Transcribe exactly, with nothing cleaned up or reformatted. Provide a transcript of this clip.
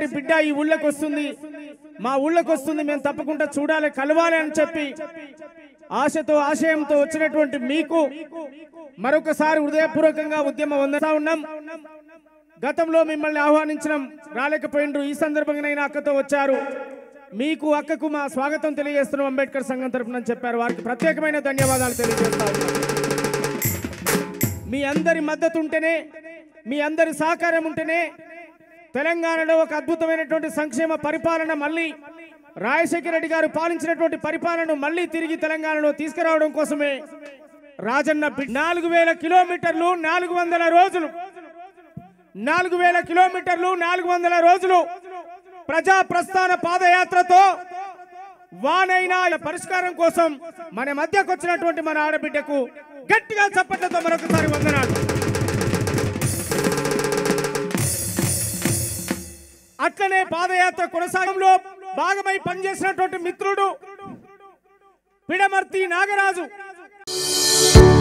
గారి బిడ్డ ఈ ఊళ్ళకి వస్తుంది, మా ఊళ్ళకి వస్తుంది, మేము తప్పకుండా చూడాలి, కలవాలి అని చెప్పి ఆశతో ఆశయంతో వచ్చినటువంటి మీకు మరొకసారి హృదయపూర్వకంగా ఉద్యమ వందనా ఉన్నాం. గతంలో మిమ్మల్ని ఆహ్వానించడం రాలేకపోయిండ్రు, ఈ సందర్భంగా అక్కతో వచ్చారు. మీకు అక్కకు మా స్వాగతం తెలియజేస్తున్నాం అంబేద్కర్ సంఘం తరఫున చెప్పారు. వారికి ప్రత్యేకమైన ధన్యవాదాలు తెలియజేస్తా ఉన్నాం. మీ అందరి మద్దతు ఉంటేనే, మీ అందరి సహకారం ఉంటేనే తెలంగాణలో ఒక అద్భుతమైనటువంటి సంక్షేమ పరిపాలన మళ్ళీ రాజశేఖర రెడ్డి గారు పాలించినటువంటి పరిపాలనను మళ్ళీ తిరిగి తెలంగాణలో తీసుకురావడం కోసమే రాజన్న నాలుగు వేల కిలోమీటర్లు నాలుగు వందల రోజులు నాలుగు వేల కిలోమీటర్లు నాలుగు వందల రోజులు ప్రజా ప్రస్థాన పాదయాత్రతో వానైనా పరిష్కారం కోసం మన మధ్యకు వచ్చినటువంటి మన ఆడబిడ్డకు గట్టిగా చప్పట్లతో మరొకసారి వందనాలు. అట్లనే పాదయాత్ర కొనసాగంలో భాగమై పనిచేసినటువంటి మిత్రుడు పిడమర్తి నాగరాజు